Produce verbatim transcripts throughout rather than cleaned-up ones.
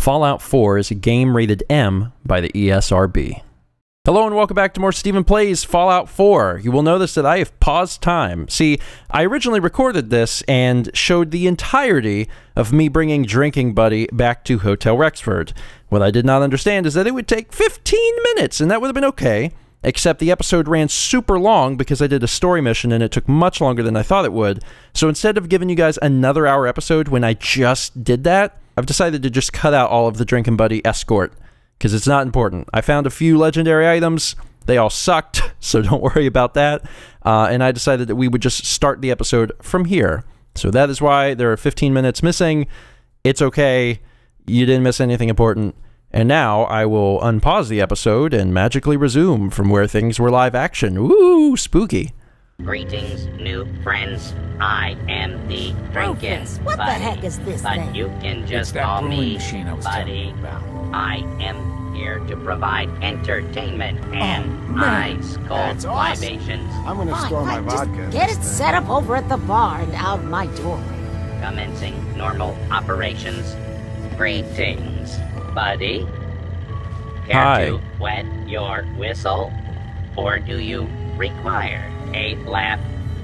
Fallout four is a game rated M by the E S R B. Hello and welcome back to more Stephen Plays Fallout four. You will notice that I have paused time. See, I originally recorded this and showed the entirety of me bringing Drinking Buddy back to Hotel Rexford. What I did not understand is that it would take fifteen minutes, and that would have been okay, except the episode ran super long because I did a story mission and it took much longer than I thought it would. So instead of giving you guys another hour episode when I just did that, I've decided to just cut out all of the Drinking Buddy escort, because it's not important. I found a few legendary items. They all sucked, so don't worry about that. Uh, and I decided that we would just start the episode from here. So that is why there are fifteen minutes missing. It's okay. You didn't miss anything important. And now I will unpause the episode and magically resume from where things were live action. Ooh, spooky. Greetings, new friends. I am the Drinking Rufus, what Buddy, the heck is this but thing? you can just It's that call brewing me machine I was Buddy. telling you about. I am here to provide entertainment and man. ice cold That's awesome. libations, I'm gonna Fine, store my fine, just vodka. in get this it thing. set up over at the bar and out my doorway. commencing normal operations. Greetings, Buddy. Care Hi. to wet your whistle, or do you require a laugh?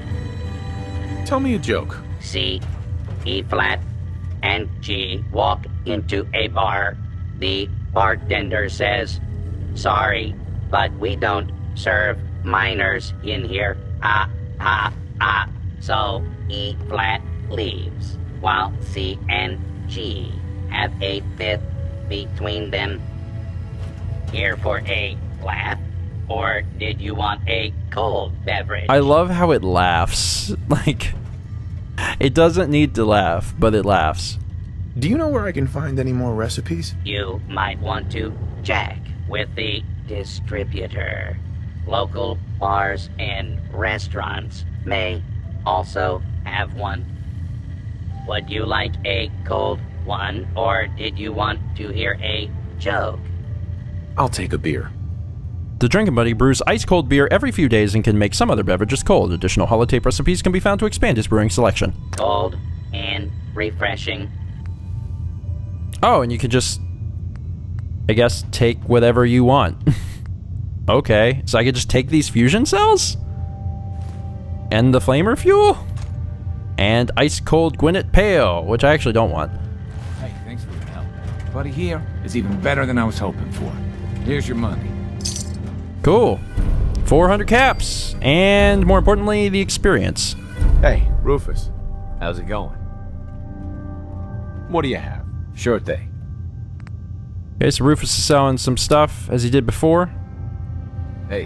Tell me a joke. C, E flat, and G walk into a bar. The bartender says, "Sorry, but we don't serve minors in here." Ah, ah, ah. So E flat leaves, while C and G have a fit between them. Here for a laugh, or did you want a cold beverage? I love how it laughs. Like, it doesn't need to laugh, but it laughs. Do you know where I can find any more recipes? You might want to check with the distributor. Local bars and restaurants may also have one. Would you like a cold one, or did you want to hear a joke? I'll take a beer. The Drinking Buddy brews ice-cold beer every few days and can make some other beverages cold. Additional holotape recipes can be found to expand his brewing selection. Cold and refreshing. Oh, and you can just, I guess, take whatever you want. Okay, so I could just take these fusion cells? And the flamer fuel? And ice-cold Gwyneth Pale, which I actually don't want. Hey, thanks for your help. Buddy here is even better than I was hoping for. Here's your money. Cool. four hundred caps, and more importantly, the experience. Hey, Rufus. How's it going? What do you have? Sure thing. Okay, so Rufus is selling some stuff, as he did before. Hey,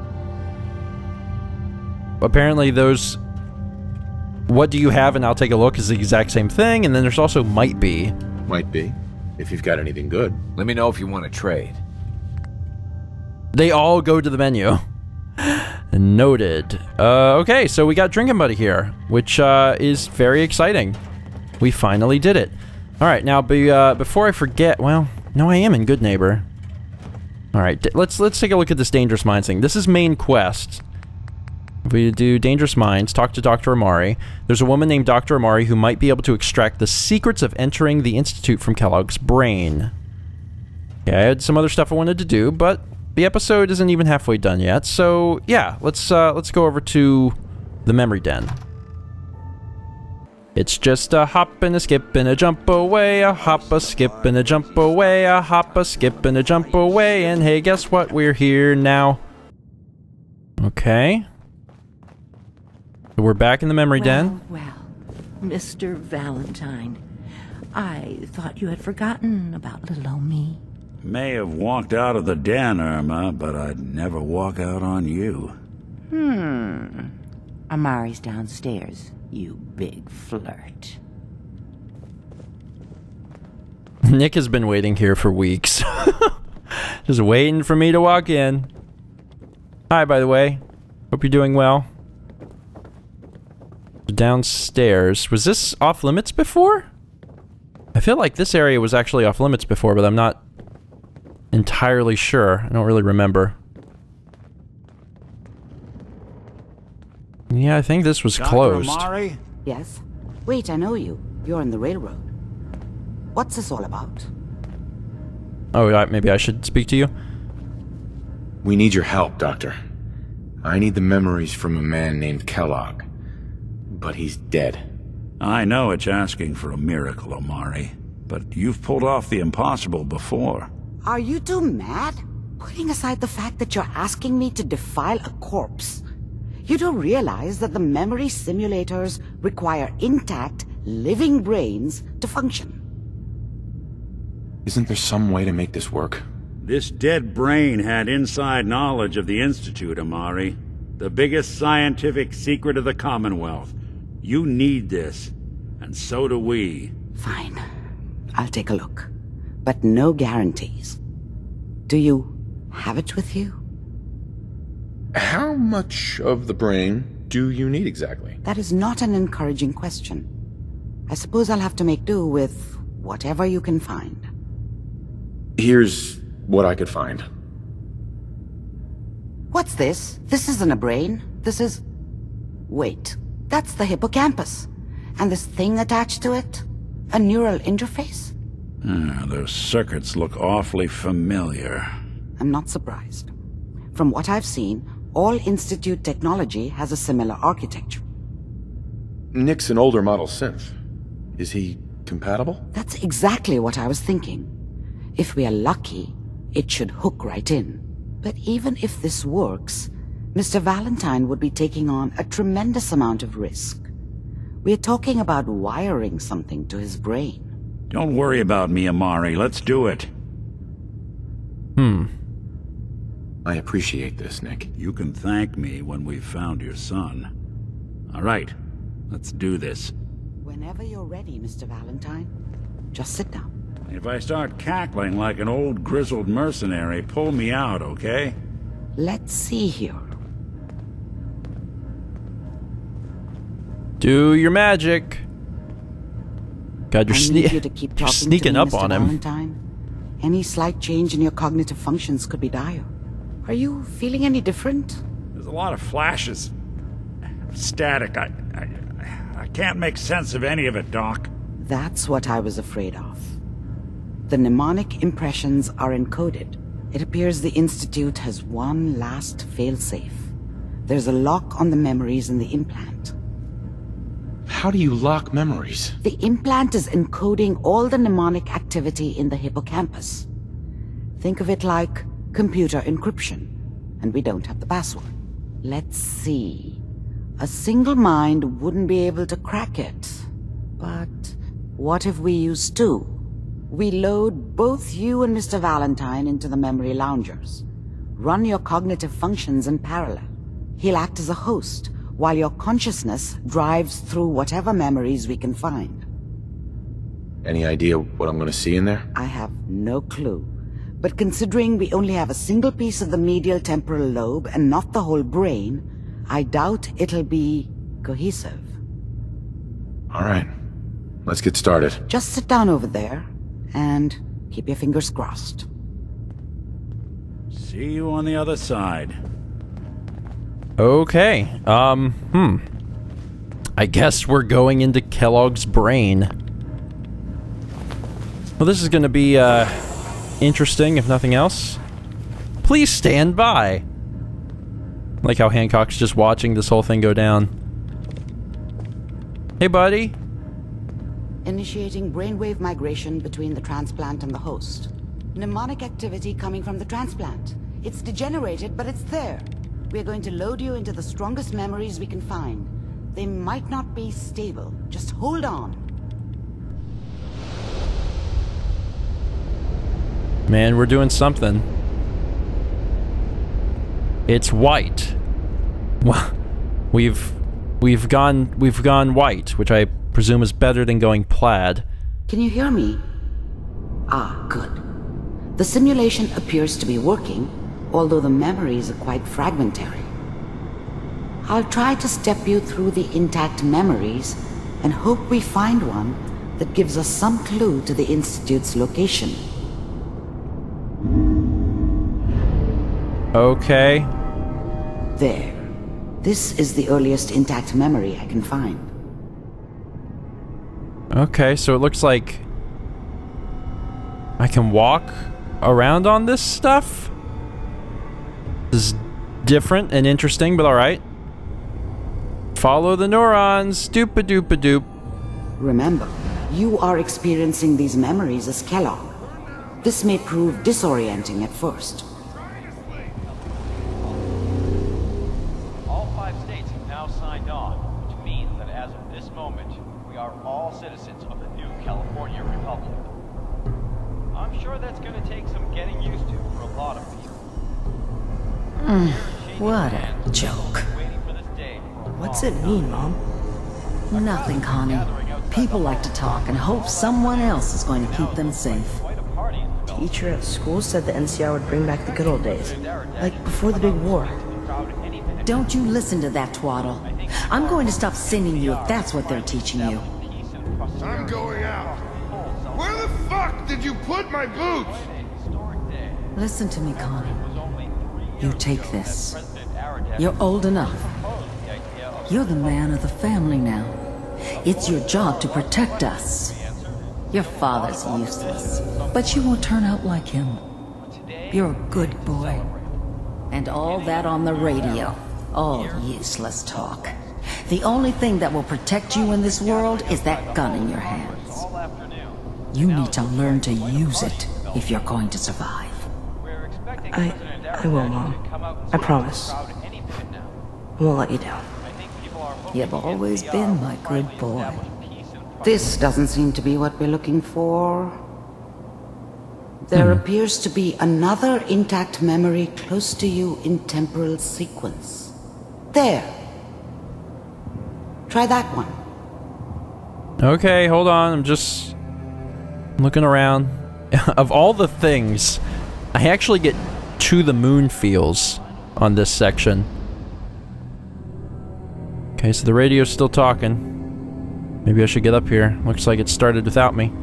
Apparently those, what do you have and I'll take a look, is the exact same thing, and then there's also might be. Might be. If you've got anything good. let me know if you want to trade. They all go to the menu. Noted. Uh, okay, so we got Drinking Buddy here, which uh, is very exciting. We finally did it. Alright, now be, uh, before I forget, well, no, I am in Good Neighbor. Alright, let's, let's take a look at this Dangerous Minds thing. This is main quest. We do Dangerous Minds, talk to Doctor Amari. There's a woman named Doctor Amari who might be able to extract the secrets of entering the Institute from Kellogg's brain. Yeah, I had some other stuff I wanted to do, but the episode isn't even halfway done yet, so yeah, let's uh, let's go over to the Memory Den. It's just a hop and a skip and a jump away, a hop, a skip and a jump away, a hop, a skip and a jump away, and hey, guess what? We're here now. Okay. So we're back in the Memory Den. Well, well, Mister Valentine, I thought you had forgotten about little old me. May have walked out of the den, Irma, but I'd never walk out on you. Hmm. Amari's downstairs, you big flirt. Nick has been waiting here for weeks. Just waiting for me to walk in. Hi, by the way. Hope you're doing well. Downstairs. Was this off limits before? I feel like this area was actually off limits before, but I'm not entirely sure. I don't really remember. Yeah, I think this was closed. Doctor Amari? Yes? Wait, I know you. You're on the railroad. What's this all about? Oh, I- maybe I should speak to you? We need your help, Doctor. I need the memories from a man named Kellogg. But he's dead. I know it's asking for a miracle, Omari, but you've pulled off the impossible before. Are you two mad? Putting aside the fact that you're asking me to defile a corpse, you don't realize that the memory simulators require intact, living brains to function. Isn't there some way to make this work? This dead brain had inside knowledge of the Institute, Omari. The biggest scientific secret of the Commonwealth. You need this, and so do we. Fine. I'll take a look. But no guarantees. Do you have it with you? How much of the brain do you need exactly? That is not an encouraging question. I suppose I'll have to make do with whatever you can find. Here's what I could find. What's this? This isn't a brain. This is... Wait. That's the hippocampus. And this thing attached to it? A neural interface? Ah, those circuits look awfully familiar. I'm not surprised. From what I've seen, all Institute technology has a similar architecture. Nick's an older model synth. Is he compatible? That's exactly what I was thinking. If we are lucky, it should hook right in. But even if this works, Mister Valentine would be taking on a tremendous amount of risk. We're talking about wiring something to his brain. Don't worry about me, Omari. Let's do it. Hmm. I appreciate this, Nick. You can thank me when we've found your son. All right, let's do this. Whenever you're ready, Mister Valentine. Just sit down. If I start cackling like an old grizzled mercenary, pull me out, okay? Let's see here. Do your magic. God, you're, I sne need you to keep you're talking sneaking to me, up Mister on him. Valentine. Any slight change in your cognitive functions could be dire. Are you feeling any different? There's a lot of flashes. Static. I, I, I can't make sense of any of it, Doc. That's what I was afraid of. The mnemonic impressions are encoded. It appears the Institute has one last failsafe. There's a lock on the memories in the implant. How do you lock memories? The implant is encoding all the mnemonic activity in the hippocampus. Think of it like computer encryption, and we don't have the password. Let's see. A single mind wouldn't be able to crack it. But what if we use two? We load both you and Mister Valentine into the memory loungers. Run your cognitive functions in parallel. He'll act as a host, while your consciousness drives through whatever memories we can find. Any idea what I'm gonna see in there? I have no clue. But considering we only have a single piece of the medial temporal lobe and not the whole brain, I doubt it'll be cohesive. All right, let's get started. Just sit down over there and keep your fingers crossed. See you on the other side. Okay. Um, hmm. I guess we're going into Kellogg's brain. Well, this is going to be, uh, interesting, if nothing else. Please stand by. Like how Hancock's just watching this whole thing go down. Hey, buddy. Initiating brainwave migration between the transplant and the host. Mnemonic activity coming from the transplant. It's degenerated, but it's there. We're going to load you into the strongest memories we can find. They might not be stable. Just hold on. Man, we're doing something. It's white. Well, we've we've gone we've gone white, which I presume is better than going plaid. Can you hear me? Ah, good. The simulation appears to be working, although the memories are quite fragmentary. I'll try to step you through the intact memories and hope we find one that gives us some clue to the Institute's location. Okay. There. This is the earliest intact memory I can find. Okay, so it looks like I can walk around on this stuff. This is different and interesting, but alright. Follow the neurons. Doop-a-doop-a-doop. Remember, you are experiencing these memories as Kellogg. This may prove disorienting at first. All five states have now signed on, which means that as of this moment, we are all citizens of the new California Republic. I'm sure that's going to take some getting used to for a lot of people. Mm, what a joke. What's it mean, Mom? Nothing, Connie. People like to talk and hope someone else is going to keep them safe. Teacher at school said the N C R would bring back the good old days. Like before the big war. Don't you listen to that twaddle. I'm going to stop singing you if that's what they're teaching you. I'm going out. Where the fuck did you put my boots? Listen to me, Connie. You take this. You're old enough. You're the man of the family now. It's your job to protect us. Your father's useless, but you won't turn out like him. You're a good boy. And all that on the radio, all useless talk. The only thing that will protect you in this world is that gun in your hands. You need to learn to use it if you're going to survive. I... I will, Mom. I promise. I won't let you down. You've always been my good boy. This doesn't seem to be what we're looking for. There Hmm. appears to be another intact memory close to you in temporal sequence. There. Try that one. Okay, hold on. I'm just looking around. Of all the things, I actually get to the moon feels on this section. Okay, so the radio's still talking. Maybe I should get up here. Looks like it started without me.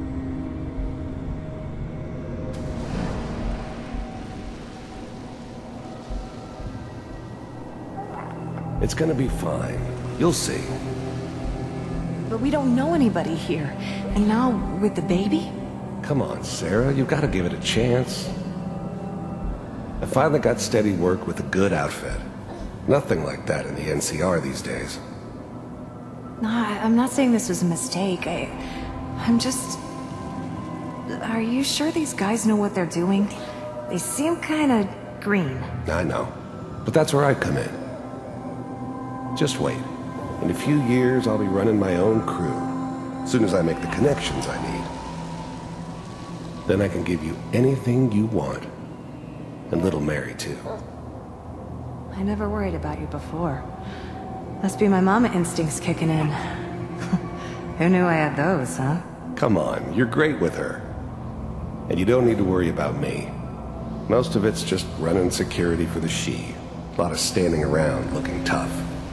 It's gonna be fine. You'll see. But we don't know anybody here. And now, with the baby? Come on, Sarah. You've got to give it a chance. I finally got steady work with a good outfit. Nothing like that in the N C R these days. No, I, I'm not saying this was a mistake. I... I'm just... Are you sure these guys know what they're doing? They seem kinda green. I know. But that's where I come in. Just wait. In a few years, I'll be running my own crew. As soon as I make the connections I need. Then I can give you anything you want. And little Mary, too. I never worried about you before. Must be my mama instincts kicking in. Who knew I had those, huh? Come on, you're great with her. And you don't need to worry about me. Most of it's just running security for the She. A lot of standing around looking tough.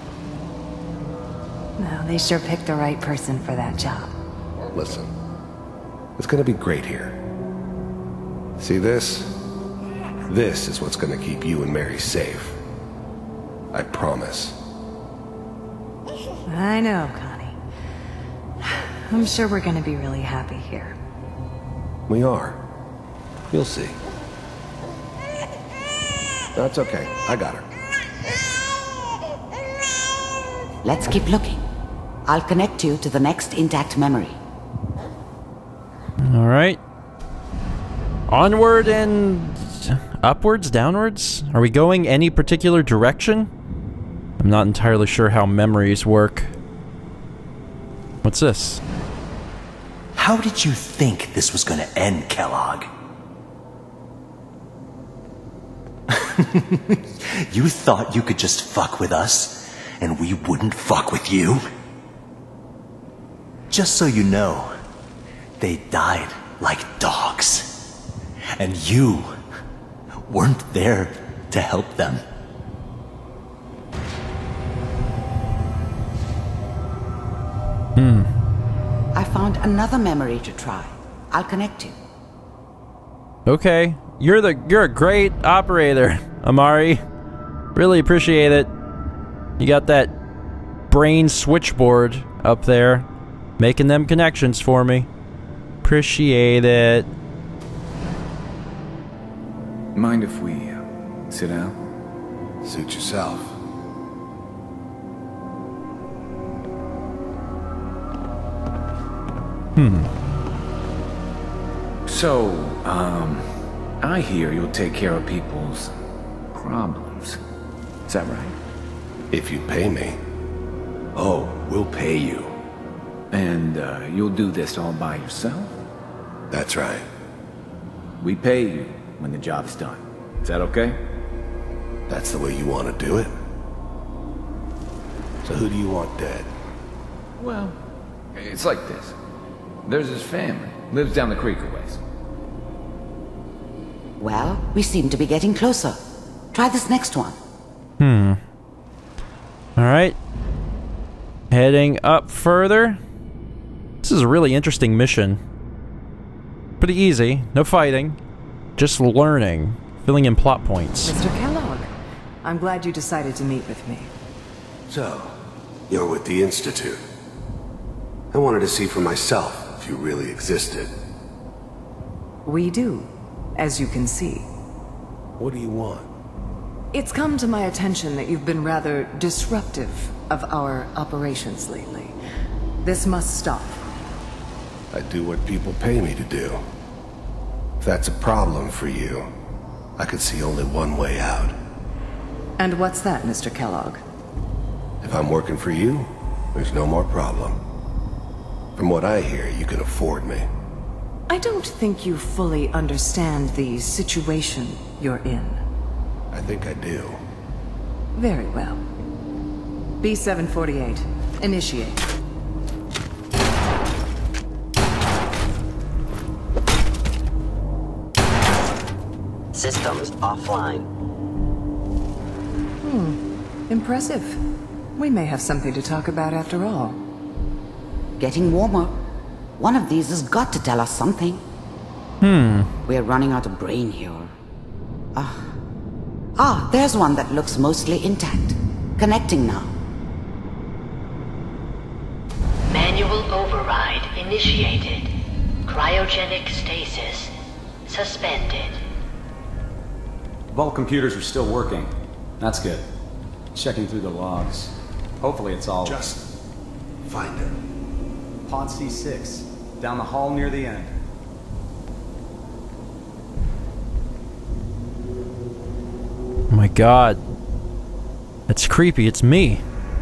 No, they sure picked the right person for that job. Listen, it's gonna be great here. See this? This is what's gonna keep you and Mary safe. I promise. I know, Connie. I'm sure we're gonna be really happy here. We are. You'll see. That's okay. I got her. Let's keep looking. I'll connect you to the next intact memory. Alright. Onward and... upwards? Downwards? Are we going any particular direction? I'm not entirely sure how memories work. What's this? How did you think this was gonna end, Kellogg? You thought you could just fuck with us, and we wouldn't fuck with you? Just so you know, they died like dogs. And you weren't there to help them. Hmm. I found another memory to try. I'll connect you. Okay. You're the you're a great operator, Amari. Really appreciate it. You got that brain switchboard up there, making them connections for me. Appreciate it. Mind if we uh, sit down? Suit yourself. Hmm. So, um, I hear you'll take care of people's problems. Is that right? If you pay me. Oh, we'll pay you. And, uh, you'll do this all by yourself? That's right. We pay you when the job's done. Is that okay? That's the way you want to do it? So who do you want dead? Well, it's like this. There's his family. Lives down the creek a ways. Well, we seem to be getting closer. Try this next one. Hmm. Alright. Heading up further. This is a really interesting mission. Pretty easy. No fighting. Just learning. Filling in plot points. Mister Kellogg, I'm glad you decided to meet with me. So, you're with the Institute. I wanted to see for myself if you really existed. We do, as you can see. What do you want? It's come to my attention that you've been rather disruptive of our operations lately. This must stop. I do what people pay me to do. If that's a problem for you, I could see only one way out. And what's that, Mister Kellogg? If I'm working for you, there's no more problem. From what I hear, you can afford me. I don't think you fully understand the situation you're in. I think I do. Very well. B seven forty-eight, initiate. Systems offline. Hmm, impressive. We may have something to talk about after all. Getting warmer. One of these has got to tell us something. Hmm. We're running out of brain here. Ah. Ah, there's one that looks mostly intact. Connecting now. Manual override initiated. Cryogenic stasis suspended. Vault computers are still working. That's good. Checking through the logs. Hopefully it's all... Just find it. Pod C six. Down the hall near the end. Oh my god. That's creepy. It's me.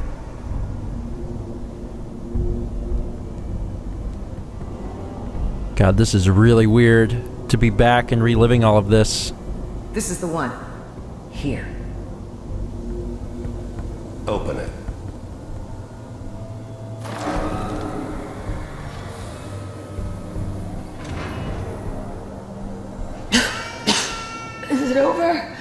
God, this is really weird to be back and reliving all of this. This is the one. Here. Open it. Is it over?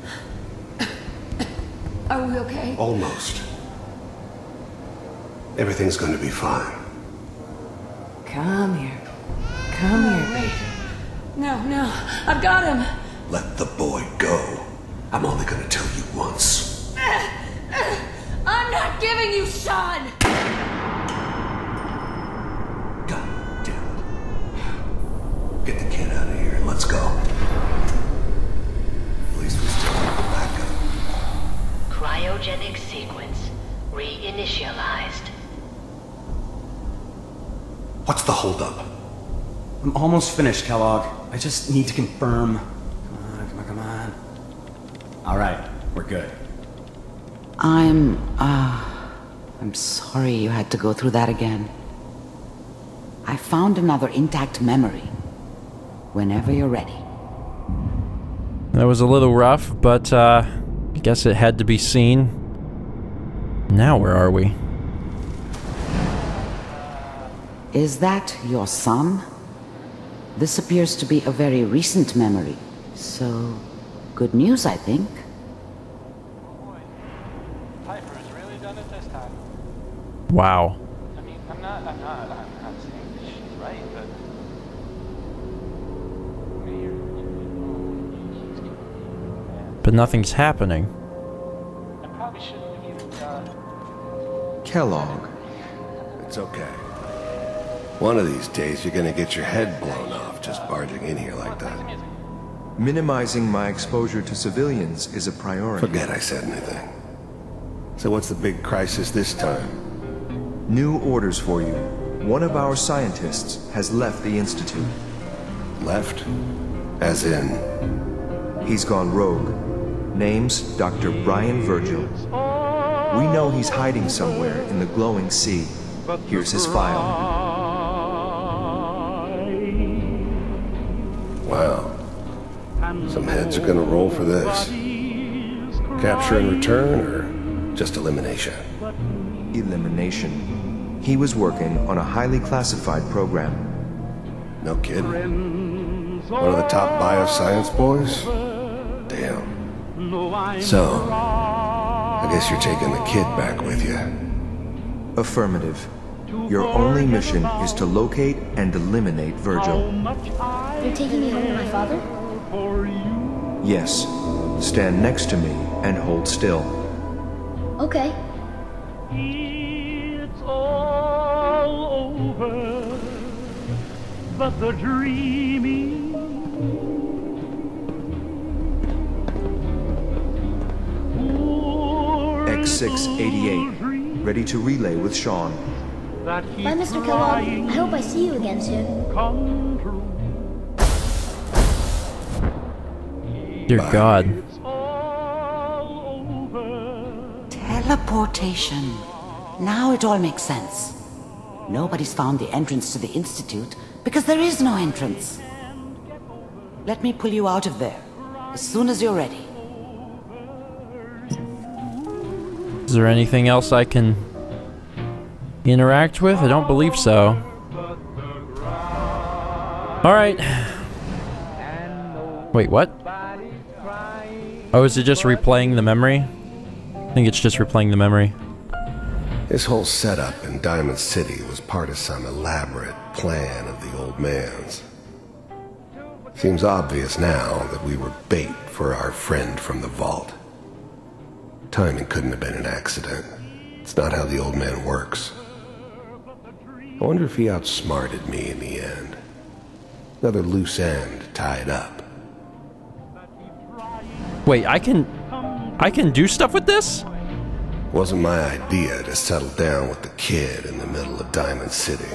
Are we okay? Almost. Everything's going to be fine. Come here. Come no, here, wait. baby. No, no. I've got him. Let the boy go. I'm only going to tell you once. I'm not giving you Sean! God damn it. Get the kid out of here and let's go. At least we still have a backup. Cryogenic sequence reinitialized. What's the holdup? I'm almost finished, Kellogg. I just need to confirm. Come on, come on, come on. Alright, we're good. I'm, uh... I'm sorry you had to go through that again. I found another intact memory. Whenever you're ready. That was a little rough, but, uh... I guess it had to be seen. Now where are we? Is that your son? This appears to be a very recent memory. So, good news, I think. Piper's really done it this time. Wow. I mean, I'm not, I'm not, I'm not saying that she's right, but... But nothing's happening. I probably shouldn't have even, uh... Kellogg. It's okay. One of these days you're gonna get your head blown off just barging in here like that. Minimizing my exposure to civilians is a priority. Forget I said anything. So what's the big crisis this time? New orders for you. One of our scientists has left the Institute. Left? As in? He's gone rogue. Name's Doctor Brian Virgil. We know he's hiding somewhere in the glowing sea. Here's his file. Wow. Some heads are gonna roll for this. Capture and return, or just elimination? Elimination. He was working on a highly classified program. No kidding. One of the top bioscience boys? Damn. So, I guess you're taking the kid back with you. Affirmative. Your only mission is to locate and eliminate Virgil. You're taking me home with my father? Yes. Stand next to me and hold still. Okay. It's all over, but the dreaming. X six eighty-eight, ready to relay with Sean. Bye, Mister Kellogg. I hope I see you again soon. Dear God. Teleportation. Now it all makes sense. Nobody's found the entrance to the Institute because there is no entrance. Let me pull you out of there as soon as you're ready. Is there anything else I can interact with? I don't believe so. Alright. Wait, what? Oh, is it just replaying the memory? I think it's just replaying the memory. This whole setup in Diamond City was part of some elaborate plan of the old man's. Seems obvious now that we were bait for our friend from the vault. Timing couldn't have been an accident. It's not how the old man works. I wonder if he outsmarted me in the end. Another loose end tied up. Wait, I can... I can do stuff with this? Wasn't my idea to settle down with the kid in the middle of Diamond City.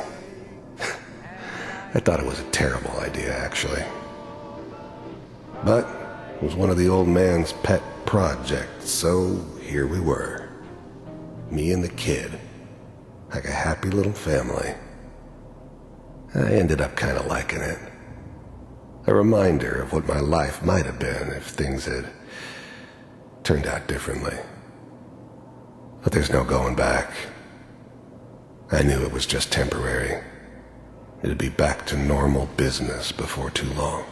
I thought it was a terrible idea, actually. But it was one of the old man's pet projects, so here we were. Me and the kid. Like a happy little family. I ended up kind of liking it. A reminder of what my life might have been if things had turned out differently. But there's no going back. I knew it was just temporary. It'd be back to normal business before too long.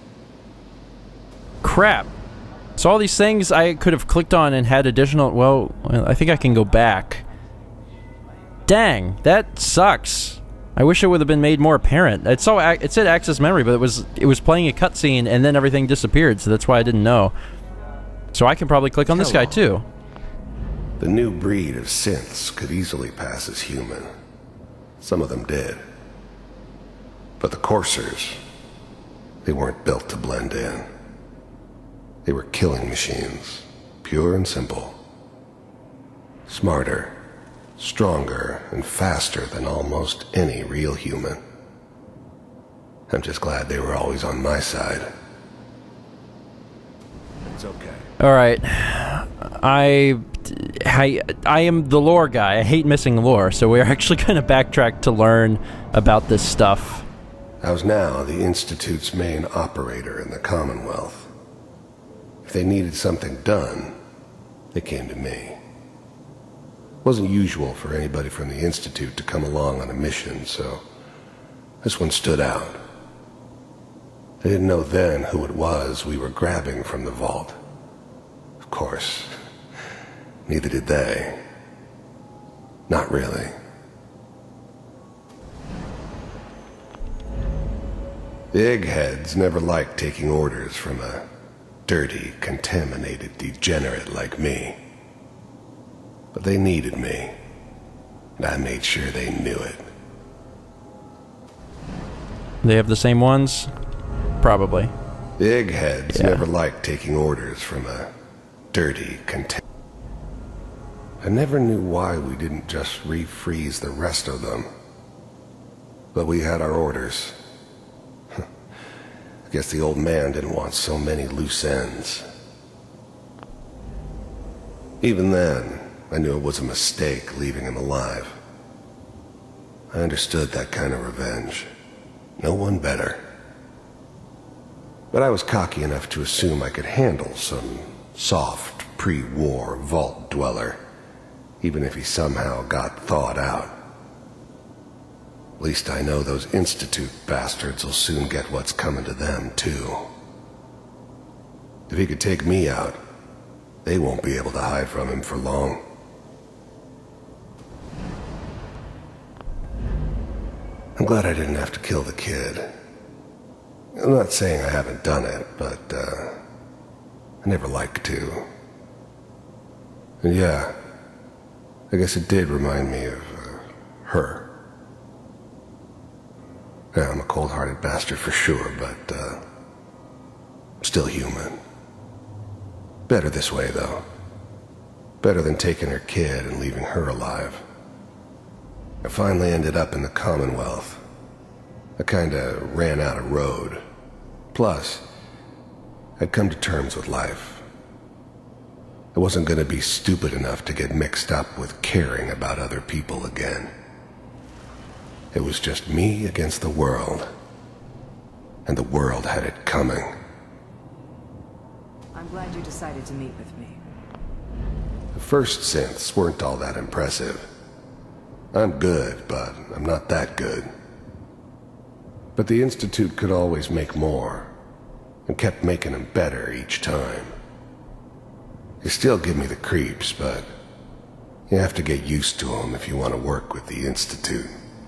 Crap. So all these things I could have clicked on and had additional... Well, I think I can go back. Dang, that sucks. I wish it would have been made more apparent. It, saw, it said access memory, but it was it was playing a cutscene and then everything disappeared, so that's why I didn't know. So I can probably click on this guy too. The new breed of synths could easily pass as human. Some of them did. But the coursers, they weren't built to blend in. They were killing machines, pure and simple. Smarter, stronger, and faster than almost any real human. I'm just glad they were always on my side. It's okay. Alright. I, I... I am the lore guy. I hate missing lore, so we're actually going to backtrack to learn about this stuff. I was now the Institute's main operator in the Commonwealth. If they needed something done, they came to me. It wasn't usual for anybody from the Institute to come along on a mission, so this one stood out. They didn't know then who it was we were grabbing from the vault. Of course, neither did they. Not really. The eggheads never liked taking orders from a dirty, contaminated degenerate like me. But they needed me, and I made sure they knew it. They have the same ones? Probably. The eggheads Yeah. never liked taking orders from a dirty container. I never knew why we didn't just refreeze the rest of them. But we had our orders. I guess the old man didn't want so many loose ends. Even then, I knew it was a mistake leaving him alive. I understood that kind of revenge. No one better. But I was cocky enough to assume I could handle some soft, pre-war vault dweller, even if he somehow got thawed out. At least I know those Institute bastards will soon get what's coming to them, too. If he could take me out, they won't be able to hide from him for long. I'm glad I didn't have to kill the kid. I'm not saying I haven't done it, but, uh, I never liked to. And yeah, I guess it did remind me of, uh, her. Yeah, I'm a cold-hearted bastard for sure, but, uh, still human. Better this way, though. Better than taking her kid and leaving her alive. I finally ended up in the Commonwealth. I kinda ran out of road. Plus, I'd come to terms with life. I wasn't gonna be stupid enough to get mixed up with caring about other people again. It was just me against the world. And the world had it coming. I'm glad you decided to meet with me. The first synths weren't all that impressive. I'm good, but I'm not that good. But the Institute could always make more, and kept making them better each time. They still give me the creeps, but you have to get used to them if you want to work with the Institute.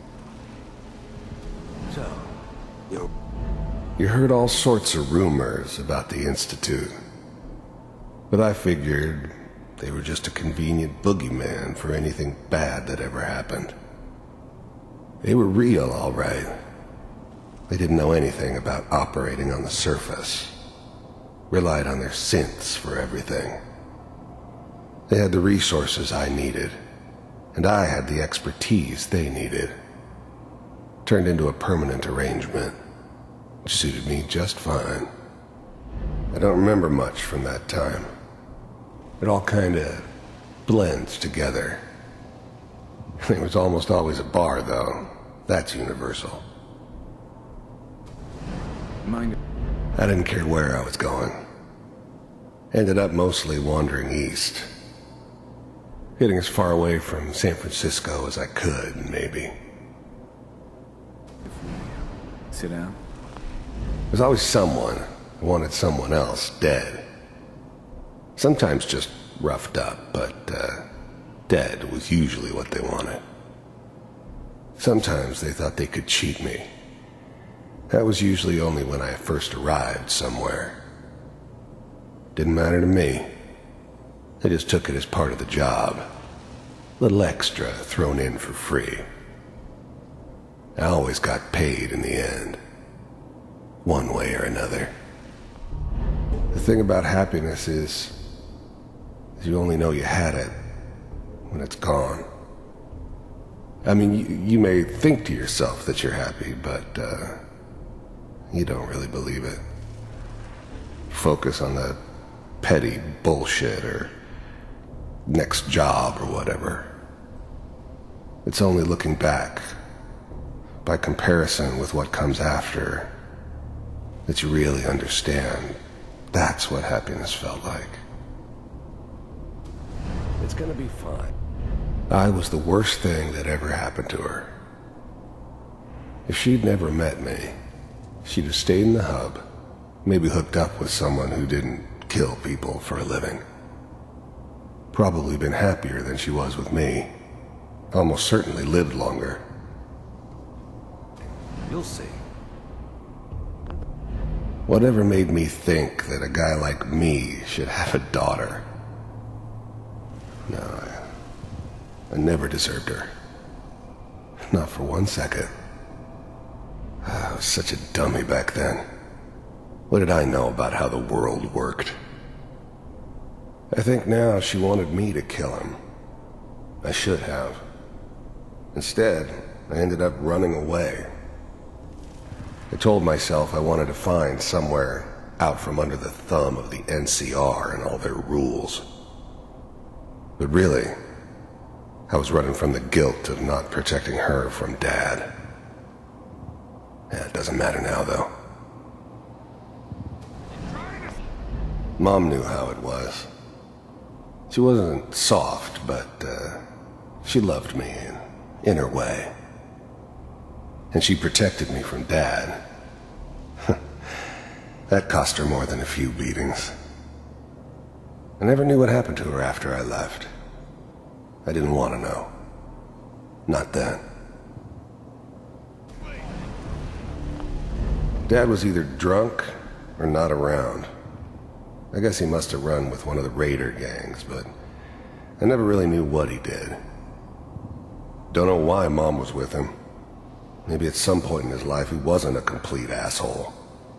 So, you... You heard all sorts of rumors about the Institute. But I figured they were just a convenient boogeyman for anything bad that ever happened. They were real, all right. They didn't know anything about operating on the surface. Relied on their synths for everything. They had the resources I needed, and I had the expertise they needed. Turned into a permanent arrangement, which suited me just fine. I don't remember much from that time. It all kinda blends together. There was almost always a bar, though. That's universal. Mind? I didn't care where I was going. Ended up mostly wandering east. Getting as far away from San Francisco as I could, maybe. Sit down. There's always someone who wanted someone else dead. Sometimes just roughed up, but, uh, dead was usually what they wanted. Sometimes they thought they could cheat me. That was usually only when I first arrived somewhere. Didn't matter to me. They just took it as part of the job. A little extra thrown in for free. I always got paid in the end. One way or another. The thing about happiness is, is you only know you had it when it's gone. I mean, you, you may think to yourself that you're happy, but, uh, you don't really believe it. Focus on the petty bullshit or next job or whatever. It's only looking back, by comparison with what comes after, that you really understand that's what happiness felt like. It's gonna be fine. I was the worst thing that ever happened to her. If she'd never met me, she'd have stayed in the hub, maybe hooked up with someone who didn't kill people for a living. Probably been happier than she was with me. Almost certainly lived longer. You'll see. Whatever made me think that a guy like me should have a daughter? No, I, I never deserved her. Not for one second. I was such a dummy back then. What did I know about how the world worked? I think now she wanted me to kill him. I should have. Instead, I ended up running away. I told myself I wanted to find somewhere out from under the thumb of the N C R and all their rules. But really, I was running from the guilt of not protecting her from Dad. Yeah, it doesn't matter now, though. Mom knew how it was. She wasn't soft, but uh, she loved me in, in her way. And she protected me from Dad. That cost her more than a few beatings. I never knew what happened to her after I left. I didn't want to know. Not then. Dad was either drunk or not around. I guess he must have run with one of the raider gangs, but I never really knew what he did. Don't know why Mom was with him. Maybe at some point in his life he wasn't a complete asshole.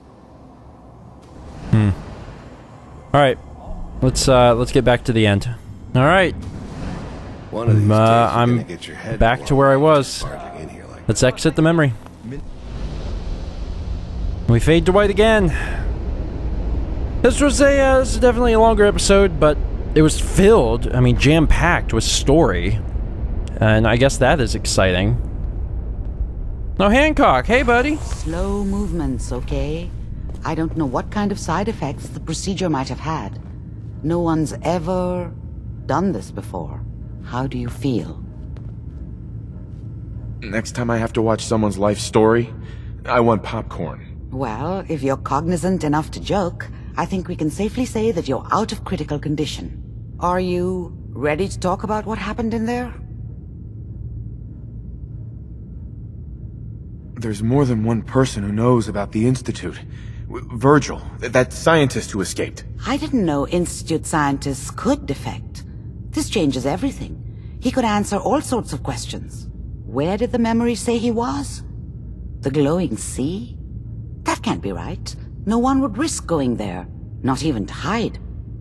Hmm. All right, let's uh, let's get back to the end. All right. One of these uh, days you're I'm gonna get your head back to where I was. Let's exit the memory. We fade to white again. This was a uh, this is definitely a longer episode, but it was filled, I mean, jam-packed with story, and I guess that is exciting. No, Hancock, hey buddy. Slow movements, okay? I don't know what kind of side effects the procedure might have had. No one's ever done this before. How do you feel? Next time I have to watch someone's life story, I want popcorn. Well, if you're cognizant enough to joke, I think we can safely say that you're out of critical condition. Are you ready to talk about what happened in there? There's more than one person who knows about the Institute. Virgil, that scientist who escaped. I didn't know Institute scientists could defect. This changes everything. He could answer all sorts of questions. Where did the memory say he was? The glowing sea? That can't be right. No one would risk going there, not even to hide.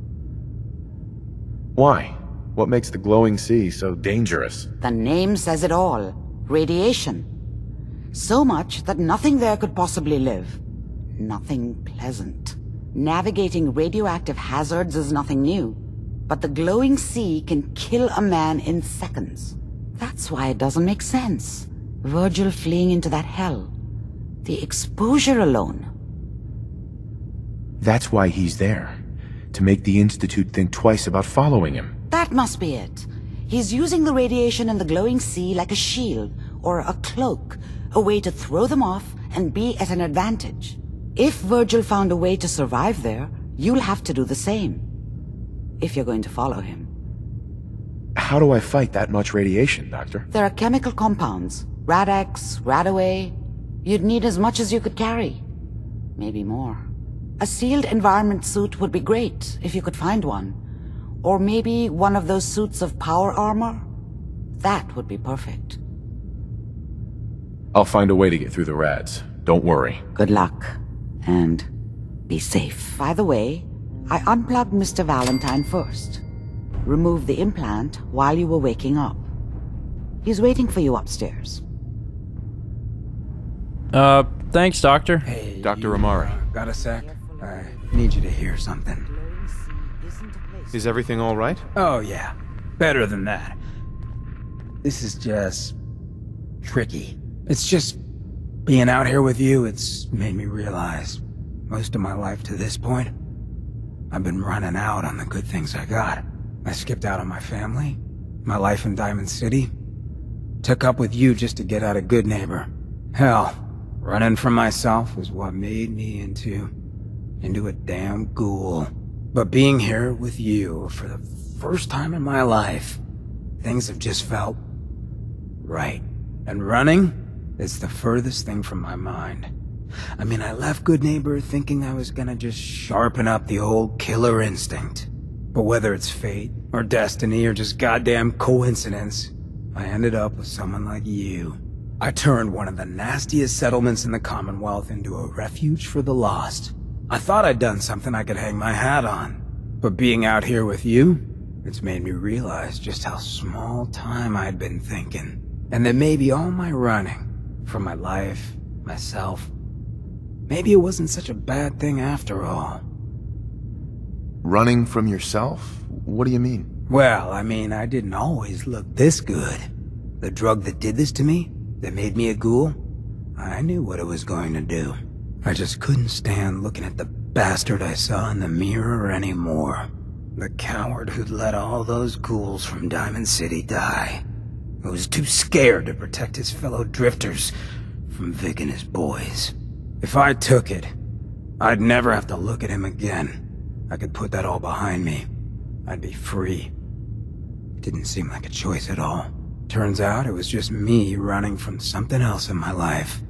Why? What makes the glowing sea so dangerous? The name says it all. Radiation. So much that nothing there could possibly live. Nothing pleasant. Navigating radioactive hazards is nothing new. But the glowing sea can kill a man in seconds. That's why it doesn't make sense. Virgil fleeing into that hell. The exposure alone. That's why he's there. To make the Institute think twice about following him. That must be it. He's using the radiation in the glowing sea like a shield or a cloak, a way to throw them off and be at an advantage. If Virgil found a way to survive there, you'll have to do the same. If you're going to follow him. How do I fight that much radiation, Doctor? There are chemical compounds. Rad-X, Radaway. You'd need as much as you could carry. Maybe more. A sealed environment suit would be great, if you could find one. Or maybe one of those suits of power armor? That would be perfect. I'll find a way to get through the rads. Don't worry. Good luck. And be safe. By the way, I unplugged Mister Valentine first. Removed the implant while you were waking up. He's waiting for you upstairs. Uh, thanks, Doctor. Hey, Doctor Amari. Got a sec? I need you to hear something. Is everything all right? Oh, yeah. Better than that. This is just... tricky. It's just... being out here with you, it's made me realize... most of my life to this point, I've been running out on the good things I got. I skipped out on my family, my life in Diamond City. Took up with you just to get out a good neighbor. Hell, running from myself was what made me into... into a damn ghoul. But being here with you for the first time in my life, things have just felt... right. And running is the furthest thing from my mind. I mean, I left Good Neighbor thinking I was gonna just sharpen up the old killer instinct. But whether it's fate, or destiny, or just goddamn coincidence, I ended up with someone like you. I turned one of the nastiest settlements in the Commonwealth into a refuge for the lost. I thought I'd done something I could hang my hat on. But being out here with you, it's made me realize just how small time I'd been thinking. And that maybe all my running, from my life, myself, maybe it wasn't such a bad thing after all. Running from yourself? What do you mean? Well, I mean, I didn't always look this good. The drug that did this to me, that made me a ghoul, I knew what it was going to do. I just couldn't stand looking at the bastard I saw in the mirror anymore. The coward who'd let all those ghouls from Diamond City die. Who was too scared to protect his fellow drifters from Vic and his boys. If I took it, I'd never have to look at him again. I could put that all behind me. I'd be free. It didn't seem like a choice at all. Turns out it was just me running from something else in my life.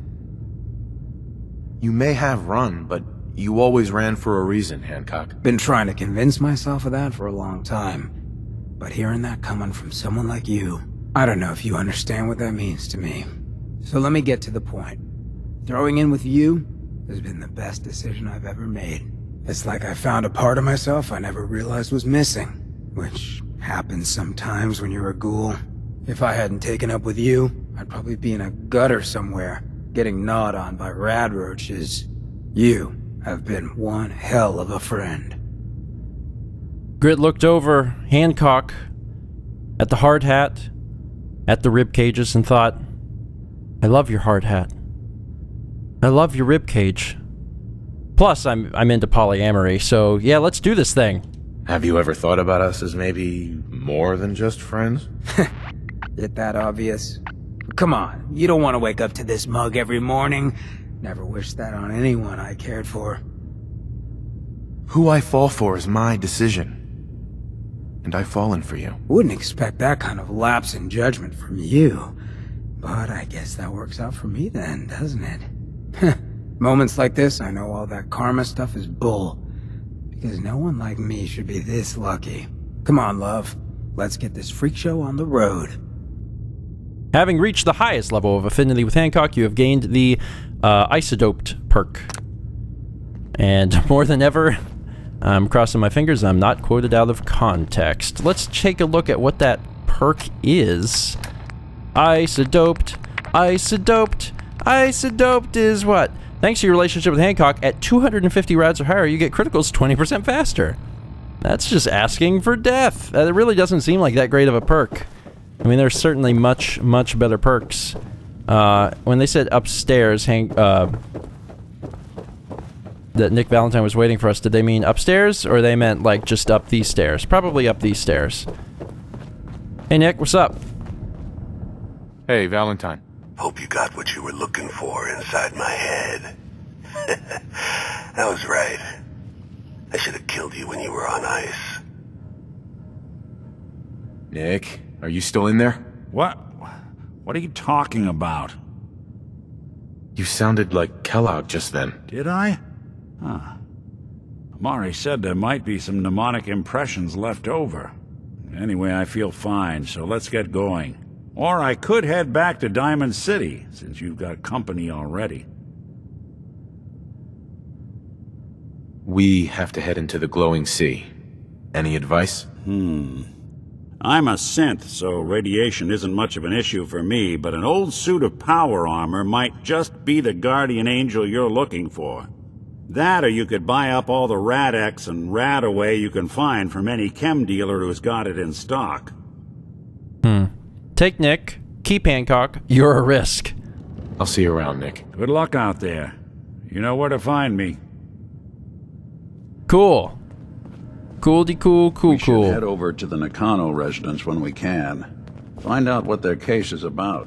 You may have run, but you always ran for a reason, Hancock. Been trying to convince myself of that for a long time. But hearing that coming from someone like you, I don't know if you understand what that means to me. So let me get to the point. Throwing in with you has been the best decision I've ever made. It's like I found a part of myself I never realized was missing, which happens sometimes when you're a ghoul. If I hadn't taken up with you, I'd probably be in a gutter somewhere, getting gnawed on by rad roaches. You have been one hell of a friend. Grit looked over Hancock at the hard hat, at the rib cages, and thought, I love your hard hat. I love your rib cage. Plus, I'm I'm into polyamory, so yeah, let's do this thing. Have you ever thought about us as maybe more than just friends? Is that obvious? Come on, you don't want to wake up to this mug every morning. Never wish that on anyone I cared for. Who I fall for is my decision. And I've fallen for you. Wouldn't expect that kind of lapse in judgment from you. But I guess that works out for me then, doesn't it? Moments like this, I know all that karma stuff is bull. Because no one like me should be this lucky. Come on, love. Let's get this freak show on the road. Having reached the highest level of affinity with Hancock, you have gained the uh, Isodoped perk. And more than ever, I'm crossing my fingers I'm not quoted out of context. Let's take a look at what that perk is. Isodoped, Isodoped, Isodoped is what? Thanks to your relationship with Hancock, at two hundred fifty rads or higher, you get criticals twenty percent faster. That's just asking for death. It really doesn't seem like that great of a perk. I mean, there's certainly much, much better perks. Uh, when they said upstairs, Hank, uh, that Nick Valentine was waiting for us, did they mean upstairs, or they meant, like, just up these stairs? Probably up these stairs. Hey, Nick, what's up? Hey, Valentine. Hope you got what you were looking for inside my head. I was right. I should have killed you when you were on ice. Nick, are you still in there? What? What are you talking about? You sounded like Kellogg just then. Did I? Huh. Amari said there might be some mnemonic impressions left over. Anyway, I feel fine, so let's get going. Or I could head back to Diamond City, since you've got company already. We have to head into the glowing sea. Any advice? Hmm. I'm a synth, so radiation isn't much of an issue for me, but an old suit of power armor might just be the guardian angel you're looking for. That, or you could buy up all the Rad-X and Rad-Away you can find from any chem dealer who's got it in stock. Hmm. Take Nick, keep Hancock, you're a risk. I'll see you around, Nick. Good luck out there. You know where to find me. Cool. Cool-de cool, cool, we cool. should head over to the Nakano residence when we can. Find out what their case is about.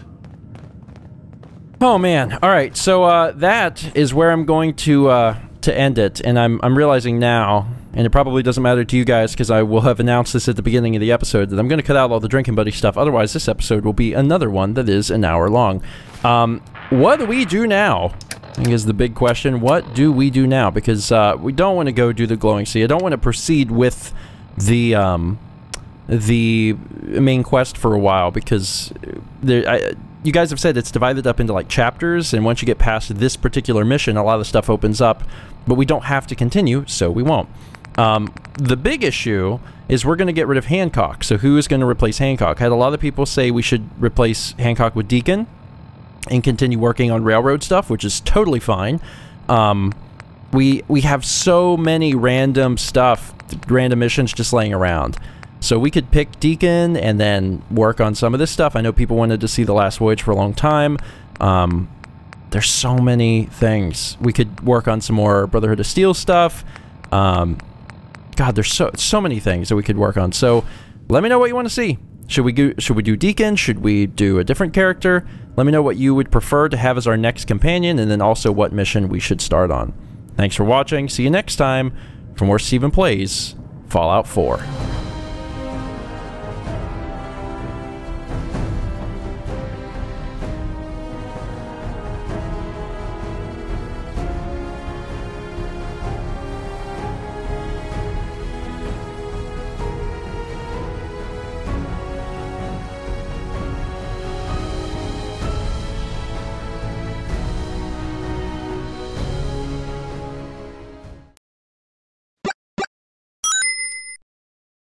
Oh man, alright, so uh, that is where I'm going to uh, to end it, and I'm, I'm realizing now, and it probably doesn't matter to you guys because I will have announced this at the beginning of the episode, that I'm going to cut out all the Drinking Buddy stuff, otherwise this episode will be another one that is an hour long. Um, what do we do now? I think is the big question. What do we do now? Because uh, we don't want to go do the glowing sea. I don't want to proceed with the um, the main quest for a while because there, I, you guys have said it's divided up into like chapters, and once you get past this particular mission, a lot of the stuff opens up, but we don't have to continue, so we won't. Um, the big issue is we're going to get rid of Hancock. So who is going to replace Hancock? I had a lot of people say we should replace Hancock with Deacon and continue working on railroad stuff, which is totally fine. Um, we we have so many random stuff, random missions just laying around. So we could pick Deacon and then work on some of this stuff. I know people wanted to see The Last Voyage for a long time. Um, there's so many things. We could work on some more Brotherhood of Steel stuff. Um, God, there's so so many things that we could work on. So let me know what you want to see. Should we do, should we do Deacon? Should we do a different character? Let me know what you would prefer to have as our next companion, and then also what mission we should start on. Thanks for watching. See you next time for more Steven Plays Fallout four.